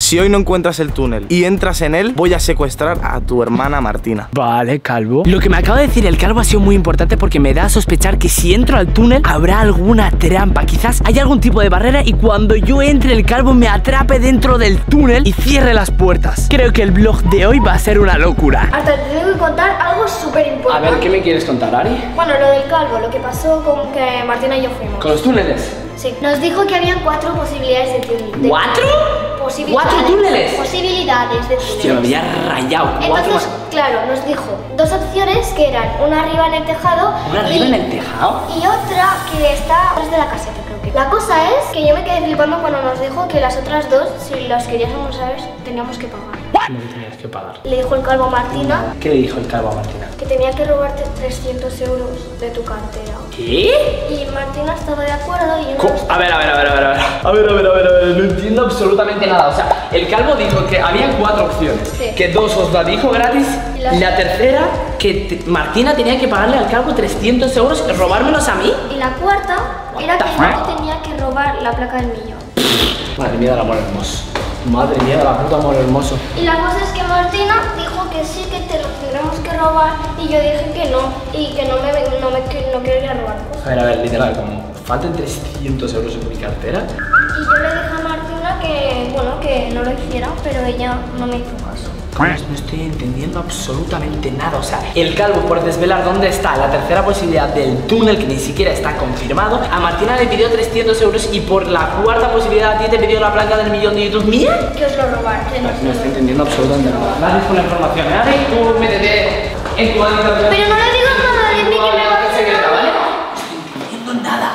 Si hoy no encuentras el túnel y entras en él, voy a secuestrar a tu hermana Martina. Vale, Calvo. Lo que me acaba de decir el Calvo ha sido muy importante porque me da a sospechar que si entro al túnel habrá alguna trampa. Quizás haya algún tipo de barrera y cuando yo entre el Calvo me atrape dentro del túnel y cierre las puertas. Creo que el vlog de hoy va a ser una locura. Hasta te tengo que contar algo súper importante. A ver, ¿qué me quieres contar, Ari? Bueno, lo del Calvo, lo que pasó con que Martina y yo fuimos. ¿Con los túneles? Sí, nos dijo que habían 4 posibilidades de túnel. ¿4? Posibilidades. ¿4 túneles? Posibilidades de túneles. Hostia, me había rayado. Entonces, claro, nos dijo 2 opciones que eran una arriba en el tejado. ¿Una arriba en el tejado? Y otra que está atrás de la caseta, creo que. La cosa es que yo me quedé flipando cuando nos dijo que las otras 2, si las queríamos saber, teníamos que pagar. ¿Cómo que tenías que pagar? Le dijo el Calvo a Martina ¿Qué le dijo el Calvo a Martina? que tenía que robarte 300 euros de tu cartera. ¿Qué? Y Martina estaba de acuerdo y yo ¿Cómo? no. A ver, no entiendo absolutamente nada. O sea, el Calvo dijo que había 4 opciones. Sí. Que 2 os la dijo gratis. Y La tercera, que Martina tenía que pagarle al Calvo 300 euros y robármelos a mí. Y la cuarta era que yo tenía que robar la placa del millón. Madre mía del amor hermoso. Madre mía de la puta amor hermoso. Y la cosa es que Martina dijo que sí, que te lo tendremos que robar. Y yo dije que no. Y que no quería robar cosas. A ver, literal, como faltan 300 euros en mi cartera. Y yo le dije a Martina que, bueno, que no lo hiciera, pero ella no me hizo caso. No estoy entendiendo absolutamente nada. O sea, el Calvo, por desvelar dónde está la tercera posibilidad del túnel, que ni siquiera está confirmado, a Martina le pidió 300 euros y por la cuarta posibilidad a ti te pidió la placa del millón de YouTube. ¿Mía? Que os lo robaron. No estoy entendiendo absolutamente nada. Gracias por la información, ¿eh? Tú métete en tu maldita placa. Pero no le digas nada de mí que me va a secreta, ¿vale? No estoy entendiendo nada.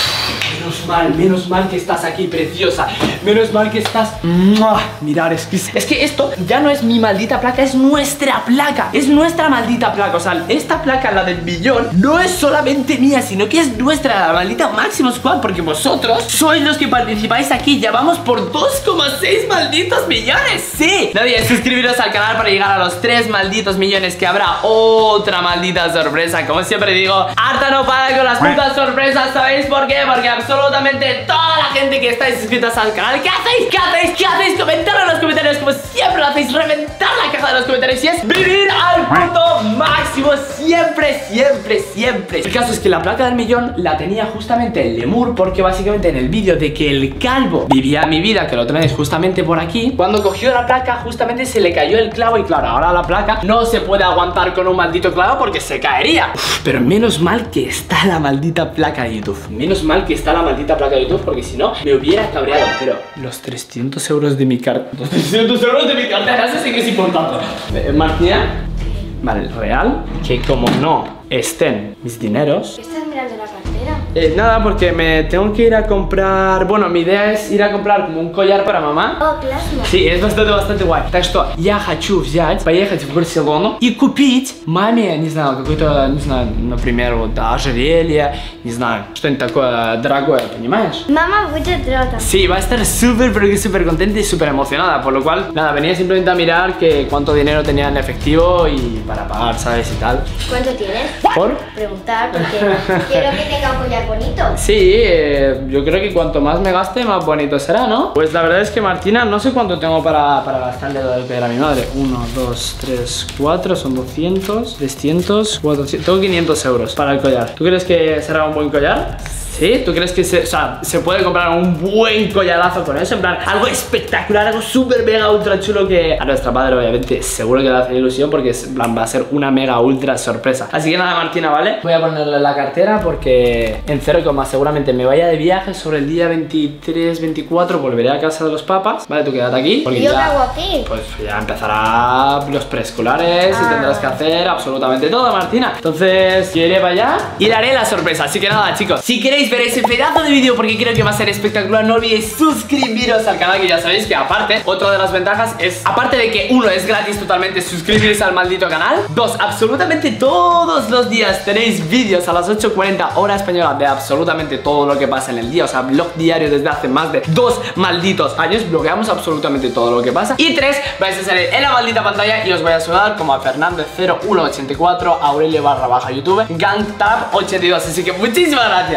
Menos mal que estás aquí, preciosa. Menos mal que estás. ¡Mua! Mirad, es que esto ya no es mi maldita placa, es nuestra placa. Es nuestra maldita placa. O sea, esta placa, la del millón, no es solamente mía, sino que es nuestra, la maldita Máximo Squad. Porque vosotros sois los que participáis aquí. Ya vamos por 2,6 malditos millones. Sí. No olvidéis suscribiros al canal para llegar a los 3 malditos millones, que habrá otra maldita sorpresa. Como siempre digo, harta no para con las putas sorpresas. ¿Sabéis por qué? Porque absolutamente toda la gente que estáis suscritas al canal, ¿qué hacéis? ¿Qué hacéis? ¿Qué hacéis? Comentadlo en los comentarios, como siempre lo hacéis, reventar la caja de los comentarios y es vivir al punto máximo, siempre, siempre, siempre. El caso es que la placa del millón la tenía justamente el Lemur, porque básicamente en el vídeo de que el Calvo vivía mi vida, que lo tenéis justamente por aquí, cuando cogió la placa justamente se le cayó el clavo y claro, ahora la placa no se puede aguantar con un maldito clavo porque se caería. Pero menos mal que está la maldita placa de YouTube. Menos mal que está la maldita placa de YouTube, porque si no me hubiera cabreado. Pero los 300 euros de mi cartera, los 300 euros de mi cartera, eso sí que es importante. Martina, vale, real, que como no estén mis dineros. ¿Qué estás mirando la cartera? Nada, porque me tengo que ir a comprar. Bueno, mi idea es ir a comprar como un collar para mamá. Oh, plasma. Sí, es bastante guай. Так что я хочу взять, поехать в Барселону и купить маме, не знаю, какое-то, не знаю, например, вот ожерелье, не знаю, что-нибудь такое дорогое, понимаешь? Mamá будет rota. Sí, va a estar súper, pero que súper contenta y súper emocionada. Por lo cual, nada, venía simplemente a mirar que cuánto dinero tenía en efectivo y para pagar, ¿sabes? Y tal. ¿Cuánto tienes? ¿Por? Preguntar, porque quiero que tenga un collar bonito. Sí, yo creo que cuanto más me gaste, más bonito será, ¿no? Pues la verdad es que Martina, no sé cuánto tengo para gastarle lo del collar a mi madre. 1, 2, 3, 4, son 200, 300, 400. Tengo 500 euros para el collar. ¿Tú crees que será un buen collar? ¿Sí? ¿Tú crees que se puede comprar un buen collarazo con eso? En plan, algo espectacular, algo súper mega ultra chulo que a nuestra madre obviamente seguro que le hace ilusión, porque en plan va a ser una mega ultra sorpresa. Así que nada, Martina, ¿vale? Voy a ponerle la cartera porque en 0, seguramente me vaya de viaje sobre el día 23, 24, volveré a casa de los papás. Vale, tú quédate aquí. ¿Y yo qué hago aquí? Pues ya empezará los preescolares y tendrás que hacer absolutamente todo, Martina. Entonces yo iré para allá y le haré la sorpresa. Así que nada, chicos, si queréis ver ese pedazo de vídeo porque creo que va a ser espectacular, no olvidéis suscribiros al canal, que ya sabéis que aparte, otra de las ventajas es, aparte de que 1, es gratis totalmente suscribirse al maldito canal, 2, absolutamente todos los días tenéis vídeos a las 8:40 hora española de absolutamente todo lo que pasa en el día. O sea, vlog diario desde hace más de 2 malditos años, blogueamos absolutamente todo lo que pasa. Y 3, vais a salir en la maldita pantalla y os voy a saludar como a Fernando0184, Aurelio _YouTube, GangTab82. Así que muchísimas gracias. Y obviamente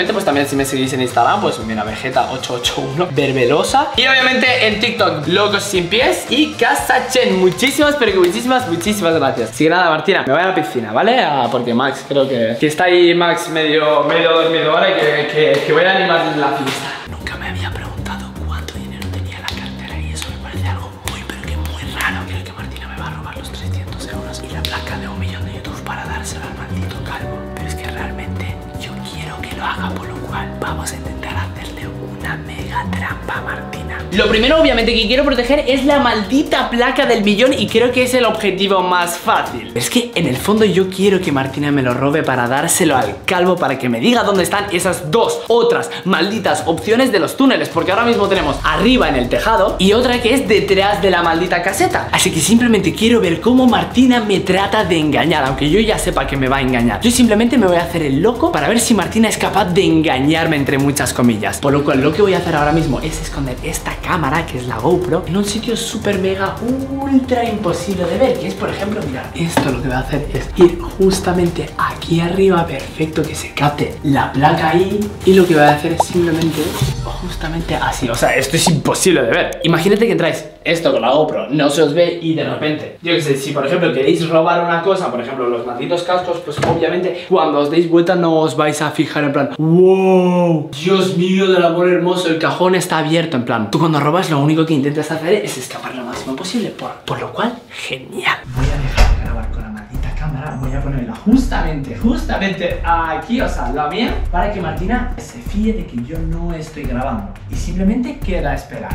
obviamente pues también si me seguís en Instagram, pues mira, Vegeta881, Verbelosa. Y obviamente en TikTok, Locos Sin Pies y Casachen. Muchísimas, pero que muchísimas gracias. Así que nada, Martina, me voy a la piscina, ¿vale? Porque Max creo que está ahí Max medio dormido, ¿vale? Que voy a animar la fiesta. Nunca me había preguntado cuánto dinero tenía en la cartera y eso me parece algo muy, pero que muy raro. Creo que Martina me va a robar los 300 euros y la placa de 1 millón de YouTube para dárselo al maldito calvo. Pero es que realmente yo quiero que lo haga, por lo cual vamos a intentar hacerle una mega trampa a Martina. Lo primero, obviamente, que quiero proteger es la maldita placa del millón y creo que es el objetivo más fácil. Es que en el fondo yo quiero que Martina me lo robe para dárselo al calvo para que me diga dónde están esas dos otras malditas opciones de los túneles, porque ahora mismo tenemos arriba en el tejado y otra que es detrás de la maldita caseta. Así que simplemente quiero ver cómo Martina me trata de engañar, aunque yo ya sepa que me va a engañar. Yo simplemente me voy a hacer el loco para ver si Martina es capaz de engañarme, entre muchas comillas. Por lo cual lo que voy a hacer ahora mismo es esconder esta cámara, que es la GoPro, en un sitio súper mega ultra imposible de ver, que es, por ejemplo, mirad, esto lo que voy a hacer es ir justamente aquí arriba, perfecto, que se capte la placa ahí, y lo que voy a hacer es simplemente justamente así. O sea, esto es imposible de ver. Imagínate que entráis esto con la GoPro, no se os ve y de repente, yo que sé, si por ejemplo queréis robar una cosa, por ejemplo los malditos cascos, pues obviamente cuando os deis vuelta no os vais a fijar en plan, wow, Dios mío del amor hermoso, el cajón está abierto. En plan, tú cuando robas lo único que intentas hacer es escapar lo máximo posible, por lo cual, genial. Voy a dejar de grabar con la maldita cámara, voy a ponerla justamente aquí, o sea, la mía, para que Martina se fíe de que yo no estoy grabando y simplemente queda esperar.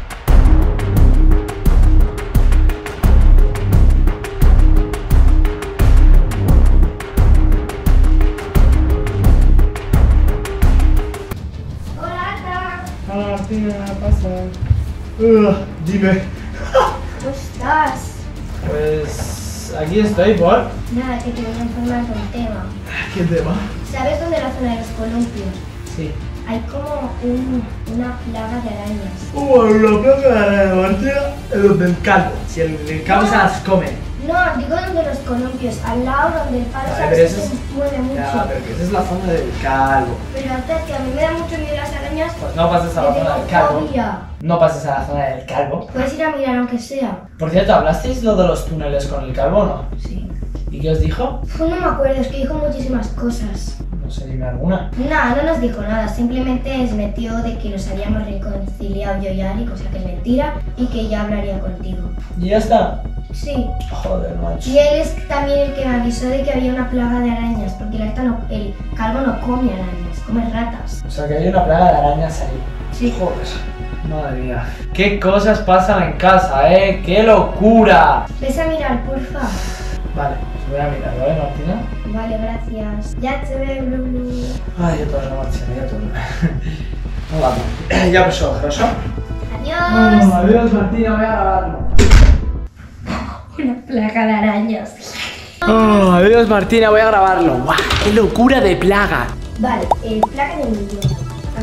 Martina, pasa. Dime. ¿Cómo estás? Pues aquí estoy, ¿por? Nada, que te voy a informar de un tema. ¿Qué tema? ¿Sabes dónde es la zona de los columpios? Sí. Hay como una plaga de arañas. La plaga de Martina es donde el calvo. Si el calvo se las come. No, digo donde los columpios, al lado donde el palo Vale, pero se eso mueve mucho. Ya, pero que esa es la zona del calvo. Pero antes que a mí me da mucho miedo las arañas. Pues no pases a la le zona tengo del calvo. fobia. No pases a la zona del calvo. Puedes ir a mirar aunque sea. Por cierto, ¿hablasteis lo de los túneles con el calvo o no? Sí. ¿Y qué os dijo? Pues no me acuerdo, es que dijo muchísimas cosas. No sé, dime alguna. No nos dijo nada, simplemente es metió de que nos habíamos reconciliado yo y Ali, cosa que es mentira, y que ya hablaría contigo. ¿Y ya está? Sí. Joder, macho. Y él es también el que me avisó de que había una plaga de arañas, porque el calvo no come arañas, come ratas. O sea que hay una plaga de arañas ahí. Sí. Joder. Madre mía. ¿Qué cosas pasan en casa, ¡Qué locura! Ves a mirar, porfa. Vale, pues voy a mirar, ¿vale, Martina? Vale, gracias. Ya te veo, Lulu. Ay, yo torno, Martina, yo torno. No va. Ya pasó, grosso. Adiós. Adiós, Martina, voy a grabarlo. Una plaga de arañas. Adiós, Martina, voy a grabarlo. ¡Guau! ¡Qué locura de plaga! Vale, plaga de millón.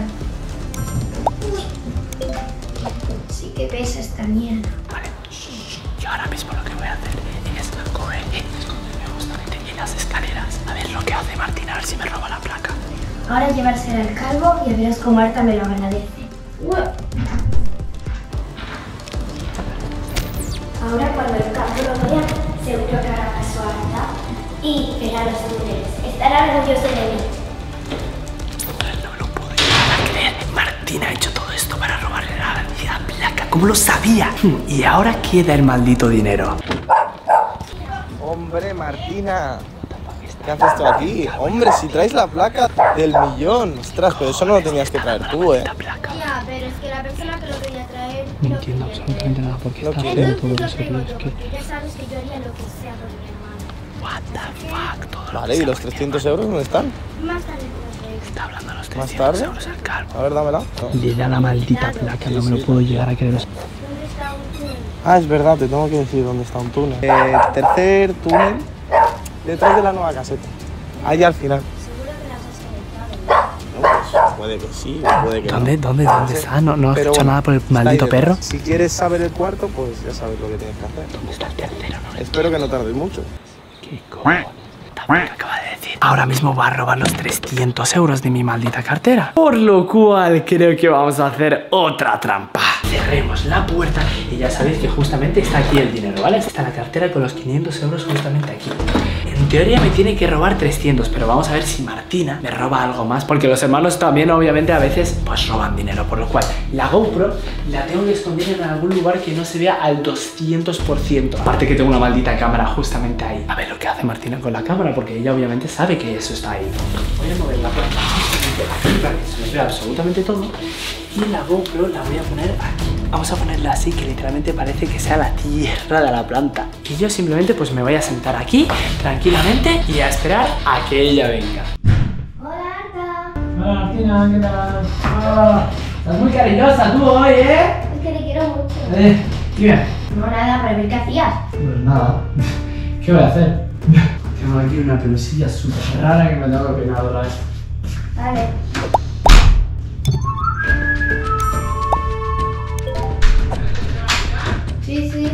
Sí que pesa esta mierda. Vale, yo ahora mismo lo que voy a hacer es coger y esconderme justamente en las escaleras a ver lo que hace Martina, a ver si me roba la placa. Ahora llevársela al calvo y a veros cómo Marta me lo agradece. Ahora cuando el calvo lo vea, seguro que hará caso a Marta y verá los túneles. Estará orgulloso de mí. No lo puedo llegar a creer. Martina ha hecho todo esto para robarle la placa. ¿Cómo lo sabía? Y ahora queda el maldito dinero. Hombre, Martina. ¿Qué haces tú aquí? Hombre, si traes la placa del millón. Ostras, pero eso no lo tenías que traer tú, Ya, pero es que la persona que lo quería traer No entiendo absolutamente nada porque está quiere. haciendo todo eso. porque ya sabes que yo haría lo que sea por mi hermano. What the fuck, todo lo Vale, ¿y los 300 euros dónde están? Más tarde te lo está hablando a los ¿Más 300 tarde? euros el calvo. A ver, dámela. No. Le da la maldita placa, no me lo puedo llegar a creer. ¿Dónde está un túnel? Ah, es verdad, te tengo que decir dónde está un túnel. Tercer túnel, detrás de la nueva caseta. Ahí al final. Seguro que las has conectado. No, pues, puede que sí, o puede que ¿Dónde no. está? ¿No has Pero hecho bueno, nada por el está maldito ahí perro? detrás. Si quieres saber el cuarto, pues ya sabes lo que tienes que hacer. ¿Dónde está el tercero? No, Espero que no tardes mucho. ¿Qué cojones? Tampoco acaba de decir. ahora mismo va a robar los 300 euros de mi maldita cartera. Por lo cual creo que vamos a hacer otra trampa. Cerremos la puerta y ya sabéis que justamente está aquí el dinero, ¿vale? Está la cartera con los 500 euros justamente aquí. En teoría me tiene que robar 300, pero vamos a ver si Martina me roba algo más, porque los hermanos también obviamente a veces pues roban dinero, por lo cual la GoPro la tengo que esconder en algún lugar que no se vea al 200%. Aparte que tengo una maldita cámara justamente ahí. A ver lo que hace Martina con la cámara, porque ella obviamente sabe que eso está ahí. Voy a mover la puerta aquí para que se me vea absolutamente todo. Y la GoPro la voy a poner aquí. Vamos a ponerla así, que literalmente parece que sea la tierra de la planta. Y yo simplemente pues me voy a sentar aquí tranquilamente y a esperar a que ella venga. Hola, Arta. Hola Martina, ¿qué tal? Oh, estás muy cariñosa tú hoy, ¿eh? Es que te quiero mucho. Dime. No, nada, para ver qué hacías. Pues nada. ¿Qué voy a hacer? Tengo aquí una pelusilla súper rara que me tengo que peinar otra vez. Vale. Sí, sí.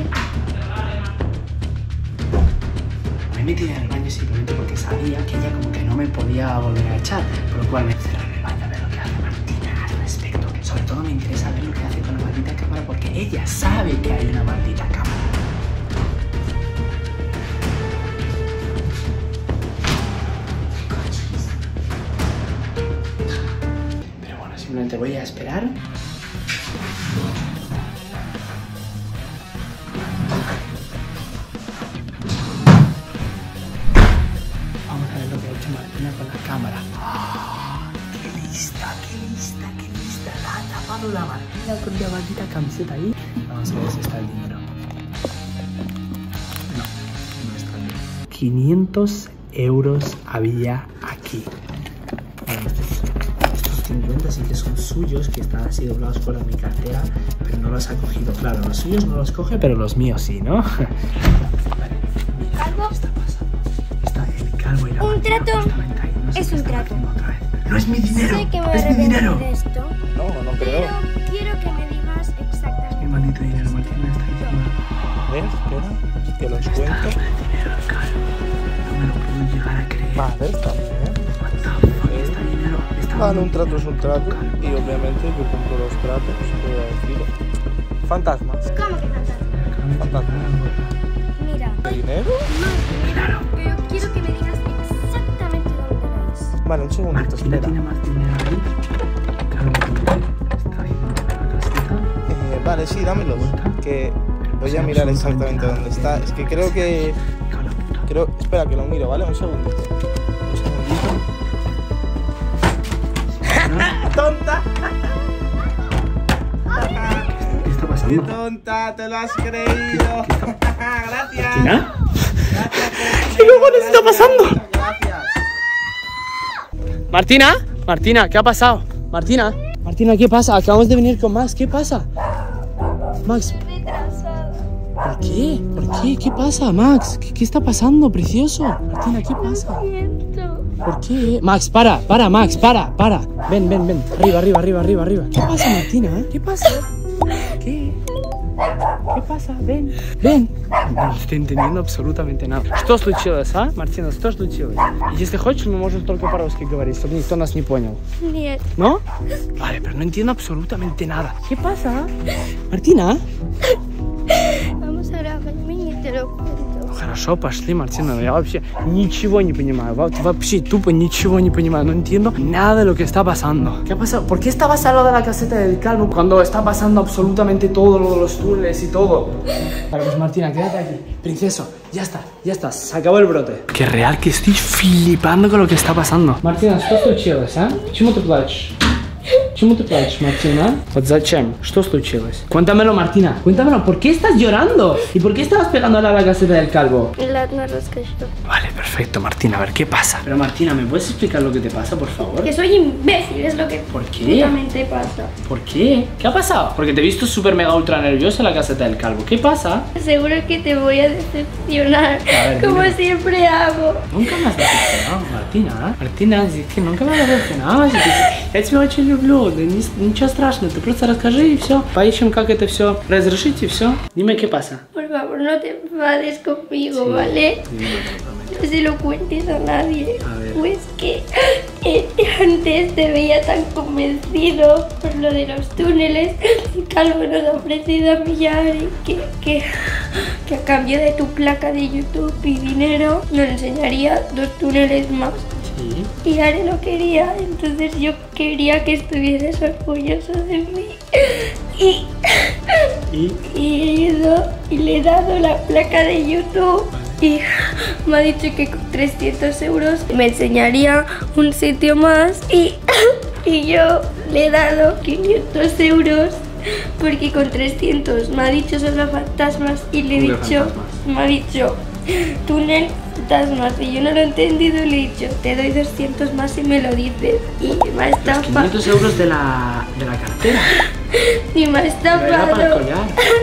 Me metí en el baño simplemente porque sabía que ella como que no me podía volver a echar, por lo cual me encerré en el baño a ver lo que hace Martina al respecto. Sobre todo me interesa ver lo que hace con la maldita cámara, porque ella sabe que hay una maldita cámara. Pero bueno, simplemente voy a esperar. Martina con la cámara. Oh, qué lista, qué lista, qué lista. La ha tapado la Martina con la maldita camiseta ahí. Vamos a ver si está el dinero. No, no está el dinero. 500 euros había aquí. Bueno, estos 50 sí que son suyos, que están así doblados fuera de mi cartera, pero no los ha cogido. Claro, los suyos no los coge, pero los míos sí, ¿no? Vale, mira, ¿qué está pasando? Está el calvo y la Un Martina trato. justamente ahí. No sé Es qué un está trato. haciendo otra vez. No es mi dinero. Sé que me No es mi dinero. de esto, No, no creo. pero quiero que me digas Mi exactamente. maldito dinero, Martina está diciendo. ¿Ves? Espera, que los cuento. El dinero al calvo. No me lo puedo llegar a creer. Vale, está bien. What the fuck, está dinero. Está Vale, un trato es un trato. Y obviamente yo cumplo los tratos, voy a decirlo. Fantasmas. ¿Cómo que fantasma? Fantasmas. Mira. ¿Dinero? Claro. Pero quiero que me digas exactamente dónde lo es. Vale, un segundito, Martina espera. tiene más dinero ahí. Claro, está ahí dentro de la casita. Vale, sí, dámelo. Que voy a mirar exactamente dónde está. Es que creo que... Espera, que lo miro, ¿vale? Un segundito. Un segundito. ¡Tonta! ¿Qué está ¡Qué pasando? tonta! ¡Te lo has creído! ¡Gracias! ¿Martina? Gracias. ¿Qué cojones está pasando? Gracias. Martina, Martina, ¿qué ha pasado? Martina, Martina, ¿qué pasa? Acabamos de venir con Max, ¿qué pasa? Max, Retrasada. ¿por qué? ¿Por qué? ¿Qué pasa, Max? ¿Qué está pasando, precioso? Martina, ¿qué pasa? Siento. ¿Por qué? Max, para, Max, para. Ven. Arriba. ¿Qué pasa, Martina? ¿Qué pasa? ¿Qué? ¿Qué pasa? Ven. Не estoy entendiendo absolutamente nada. Что случилось, а? Мартина, что случилось? Если хочешь, мы можем только по-русски говорить, чтобы никто нас не понял. Нет. ¿No? Vale, pero no entiendo absolutamente nada. ¿Qué pasa? Martina? Vamos a grabarme y te lo cuento. Хорошо, пошли, Мартина. Я вообще ничего не понимаю. Вообще тупо ничего не понимаю. No entiendo nada de lo que está pasando. ¿Qué ha pasado? ¿Por qué estabas al lado de la caseta del calvo cuando está pasando absolutamente todo lo de los túneles y todo? Vale, pues Martina, quédate aquí. Princeso, ya está. Se acabó el brote. Que real que estoy flipando con lo que está pasando. Martina, что случилось, а? Почему ты плачешь? Почему ты плачешь, Мартина? Вот зачем? Что случилось? Cuéntamelo, Martina. Cuéntamelo. ¿Por qué estás llorando? ¿Y por qué estabas pegándole a la caseta del calvo? No rascas yo. Vale, perfecto, Martina. A ver, ¿qué pasa? Pero, Martina, ¿me puedes explicar lo que te pasa, por favor? Que soy imbécil, es lo que ¿Por qué? puramente pasa. ¿Por qué? ¿Qué ha pasado? Porque te he visto súper mega ultra nerviosa en la caseta del calvo. ¿Qué pasa? Seguro que te voy a decepcionar, ver, como dime. siempre hago. Nunca me has decepcionado, Martina. Martina, es que nunca me has decepcionado. Я тебя очень люблю. Да ничего страшного. Ты просто расскажи и все. Поищем, как это все разрешить и все. Dime qué pasa. Por favor, no te enfades conmigo, ¿vale? No se lo cuentes a nadie. A ver. ver. Pues que antes te veía tan convencido por lo de los túneles. Calvo nos ha ofrecido a mí y a Ari que a cambio de tu placa de YouTube y dinero nos enseñaría 2 túneles más. Sí. Y Ari lo quería, entonces yo quería que estuvieras orgulloso de mí. Y he ido y le he dado la placa de YouTube. Y me ha dicho que con 300 euros me enseñaría un sitio más. Y yo le he dado 500 euros porque con 300 me ha dicho solo fantasmas. Y le he dicho, me ha dicho túnel fantasmas. Y yo no lo he entendido y le he dicho, te doy 200 más si me lo dices. Y me ha estafado. 500 euros de la cartera. Y me ha estafado. Era para el collar.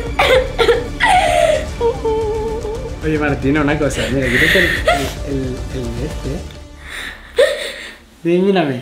Oye Martina, una cosa, mira, quítate el este. Sí, mírame.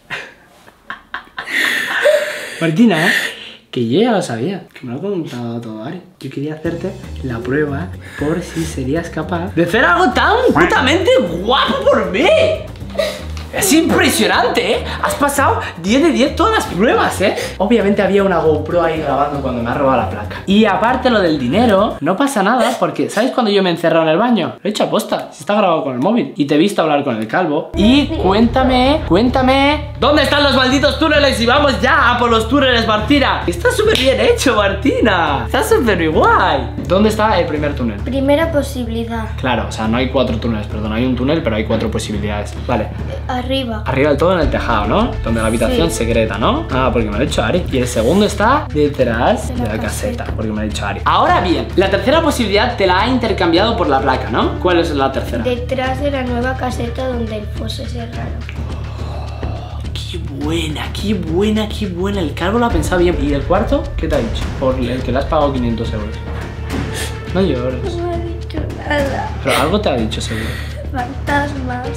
Martina, que yo ya lo sabía, que me lo ha contado todo, ¿vale? Yo quería hacerte la prueba por si serías capaz de hacer algo tan putamente guapo por mí. Es impresionante, ¿eh? Has pasado 10 de 10 todas las pruebas, ¿eh? Obviamente había una GoPro ahí grabando cuando me ha robado la placa. Y aparte lo del dinero, no pasa nada porque, ¿sabes cuando yo me he encerrado en el baño? Lo he hecho aposta, si está grabado con el móvil. Y te he visto hablar con el calvo. Y cuéntame, ¿dónde están los malditos túneles? Y vamos ya a por los túneles, Martina. Está súper bien hecho, Martina. Está súper guay. ¿Dónde está el primer túnel? Primera posibilidad. Claro, o sea, no hay 4 túneles, perdón, hay un túnel, pero hay 4 posibilidades. Vale. Arriba. Arriba del todo en el tejado, ¿no? Donde la habitación secreta, ¿no? Ah, porque me lo ha dicho Ari. Y el segundo está detrás de la caseta, porque me lo ha dicho Ari. Ahora bien, la tercera posibilidad te la ha intercambiado por la placa, ¿no? ¿Cuál es la tercera? Detrás de la nueva caseta donde el foso es raro. Qué buena, qué buena, qué buena. El calvo lo ha pensado bien. ¿Y el cuarto? ¿Qué te ha dicho? Por el que le has pagado 500 euros. No llores. No me ha dicho nada. Pero algo te ha dicho seguro. Fantasmas.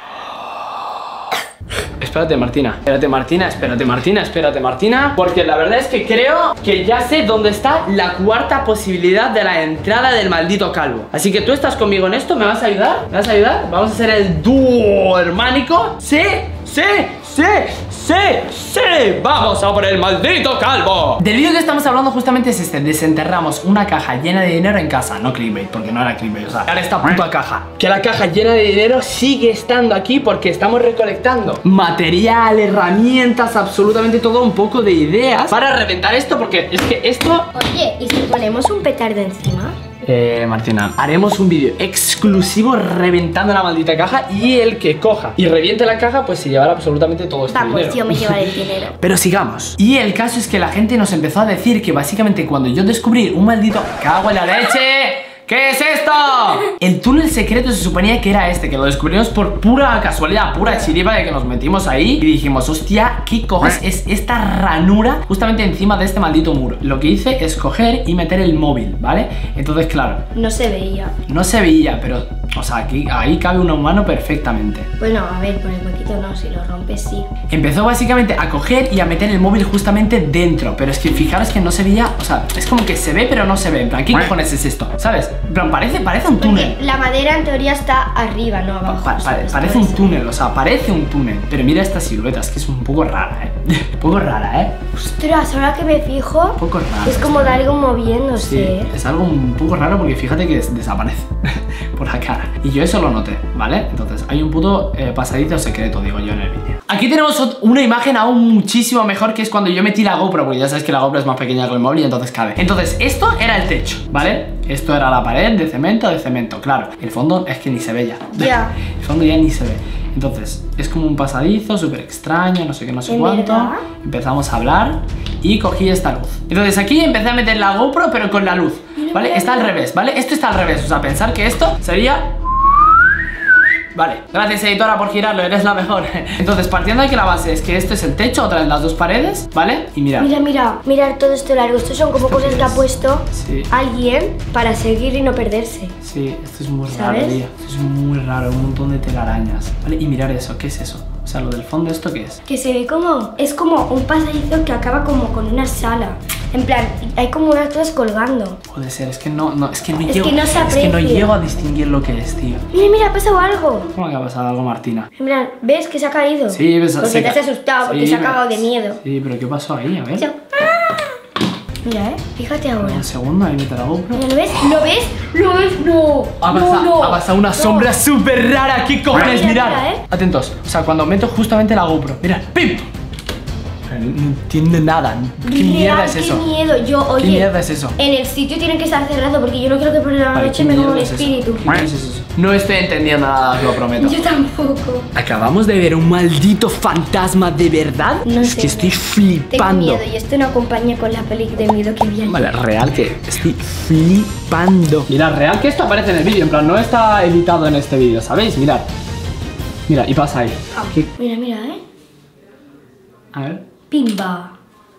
Espérate, Martina. Espérate, Martina. Porque la verdad es que creo que ya sé dónde está la cuarta posibilidad de la entrada del maldito calvo. Así que tú estás conmigo en esto. ¿Me vas a ayudar? ¿Me vas a ayudar? Vamos a hacer el dúo hermánico. ¡Sí! ¡Vamos a por el maldito calvo! Del vídeo que estamos hablando justamente es este. Desenterramos una caja llena de dinero en casa. No clickbait, porque no era clickbait. O sea, ahora esta puta caja. Que la caja llena de dinero sigue estando aquí porque estamos recolectando material, herramientas, absolutamente todo, un poco de ideas para reventar esto, porque es que esto... Oye, ¿y si ponemos un petardo encima? Martina, haremos un vídeo exclusivo reventando la maldita caja y el que coja y reviente la caja pues se llevará absolutamente todo este dinero. Pues yo me llevaré el dinero. Pero sigamos. Y el caso es que la gente nos empezó a decir que básicamente cuando yo descubrí un maldito... ¡Cago en la leche! ¿Qué es esto? El túnel secreto se suponía que era este, que lo descubrimos por pura casualidad, pura chiripa de que nos metimos ahí y dijimos, hostia, ¿qué cojones es esta ranura justamente encima de este maldito muro? Lo que hice es coger y meter el móvil, ¿vale? Entonces, claro, No se veía. no se veía, pero, o sea, aquí, ahí cabe un humano perfectamente. Bueno, a ver, por el huequito no, si lo rompes sí. Empezó básicamente a coger y a meter el móvil justamente dentro. Pero es que fijaros que no se veía. O sea, es como que se ve pero no se ve. En plan, ¿qué cojones es esto? ¿Sabes? En plan, parece un túnel. Porque la madera en teoría está arriba, no abajo. Parece un túnel, o sea, parece un túnel. Pero mira esta silueta, es que es un poco rara, un poco rara, Ostras, ahora que me fijo, Un poco rara. es como de algo moviéndose. Sí, es algo un poco raro porque fíjate que desaparece por la cara. Y yo eso lo noté, ¿vale? Entonces hay un puto pasadizo secreto, digo yo en el vídeo. Aquí tenemos una imagen aún muchísimo mejor, que es cuando yo metí la GoPro, porque ya sabes que la GoPro es más pequeña que el móvil y entonces cabe. Entonces esto era el techo, ¿vale? Esto era la pared de cemento, claro. El fondo es que ni se ve ya. Ya. El fondo ya ni se ve. Entonces es como un pasadizo súper extraño, no sé qué, no sé ¿En cuánto. verdad? Empezamos a hablar y cogí esta luz. Entonces aquí empecé a meter la GoPro pero con la luz, ¿vale? Está al revés, ¿vale? Esto está al revés, o sea, pensar que esto sería... Vale, gracias editora por girarlo, eres la mejor. Entonces, partiendo de que la base es que esto es el techo, otra de las dos paredes, ¿vale? Y mirad. Mira todo esto largo. Estos son como cosas que ha puesto Sí. alguien para seguir y no perderse. Sí, esto es muy raro, ¿Sabes? tío. Esto es muy raro, un montón de telarañas. ¿Vale? Y mirar eso, ¿qué es eso? O sea, lo del fondo, ¿esto qué es? Que se ve como... Es como un pasadizo que acaba como con una sala. En plan, hay como unas cosas colgando. Puede ser, es que no llego. que no se aprecia. Es que no llego a distinguir lo que es, tío. Mira, mira, ha pasado algo. ¿Cómo que ha pasado algo, Martina? En plan, ¿ves que se ha caído? Sí, ves, porque te has asustado, porque se ha cagado de miedo. Sí, pero ¿qué pasó ahí? A ver. Mira, fíjate ahora. Un segundo, ahí mete la GoPro. Mira, ¿lo ves? ¿Lo ves? ¿Lo ves? No. Ha pasado una sombra súper rara. ¿Qué cojones? Mira, Mirad. mira, Atentos. O sea, cuando meto justamente la GoPro. Mirad. ¡Pim! No entiendo nada. ¿Qué mierda es eso? Qué miedo. Yo, oye. ¿Qué mierda es eso? En el sitio tiene que estar cerrado porque yo no quiero que por la noche me como un espíritu. ¿Qué es eso? No estoy entendiendo nada, os lo prometo. Yo tampoco. Acabamos de ver un maldito fantasma de verdad. No es sé. que estoy Tengo flipando. miedo y esto no acompaña con la peli de miedo que vi ayer. Vale, real que estoy flipando. Mirad, real que esto aparece en el vídeo. En plan, no está editado en este vídeo, ¿sabéis? Mirad. Mira, y pasa ahí. ¿Qué? Mira, mira, A ver. Pimba.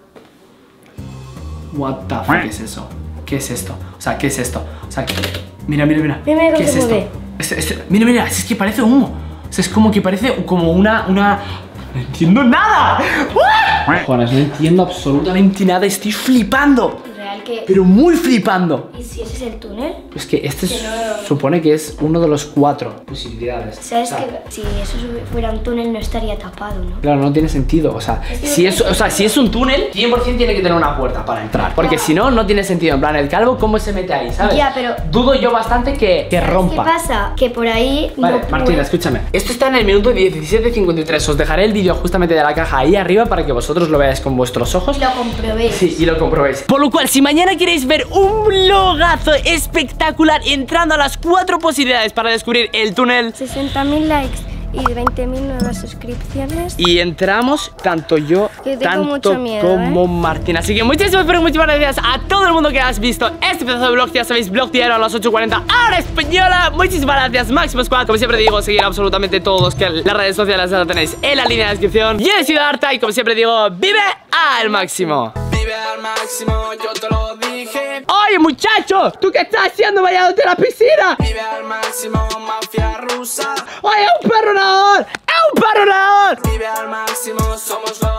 What the fuck es eso? ¿Qué es esto? O sea, ¿qué es esto? O sea, mira, mira, mira. Mira, mira ¿Qué cómo es se esto? mueve. Mira, mira, es que parece humo. O sea, es como que parece como una... No entiendo nada. Joder, no entiendo absolutamente nada. Estoy flipando. Real que... Pero muy flipando. ¿Y si ese es el túnel? Es que este Que no- supone que es uno de los 4 posibilidades. ¿Sabes O sea, que si eso fuera un túnel no estaría tapado, no? Claro, no tiene sentido. O sea, que si es un túnel, 100% tiene que tener una puerta para entrar. Porque si no, no tiene sentido. En plan, el calvo, ¿cómo se mete ahí? ¿Sabes? Ya, pero- Dudo yo bastante que ¿Sabes rompa. qué pasa? Que por ahí... Vale, no Martina, puede- escúchame. Esto está en el minuto 17:53. Os dejaré el vídeo justamente de la caja ahí arriba para que vosotros lo veáis con vuestros ojos. Y lo comprobéis. Sí, y lo comprobéis. Por lo cual, si mañana queréis ver un vlogazo espectacular entrando a las 4 posibilidades para descubrir el túnel, 60.000 likes y 20.000 nuevas suscripciones. y entramos tanto yo, Que tengo tanto mucho miedo, como Martina. Así que muchísimas, pero muchísimas gracias a todo el mundo que has visto este pedazo de vlog. Ya sabéis, vlog diario a las 8:40 hora española. Muchísimas gracias, Máximo Squad. Como siempre digo, seguir absolutamente todos que las redes sociales las tenéis en la línea de descripción. Yo he sido Arta y como siempre digo, vive al máximo. Vive al máximo, yo te lo dije. Oye, muchacho, ¿tú qué estás haciendo bañándote en la piscina? Vive al máximo, mafia rusa. Oye, es un perro nadador. Es un perro nadador. Vive al máximo, somos los